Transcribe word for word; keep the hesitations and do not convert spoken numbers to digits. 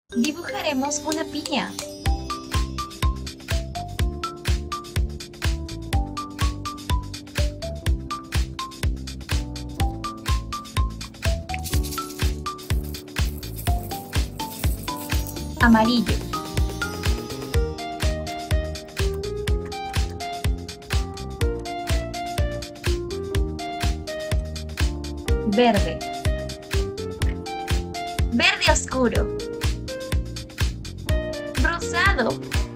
Dibujaremos una piña. Amarillo. Verde. Verde oscuro. Rosado.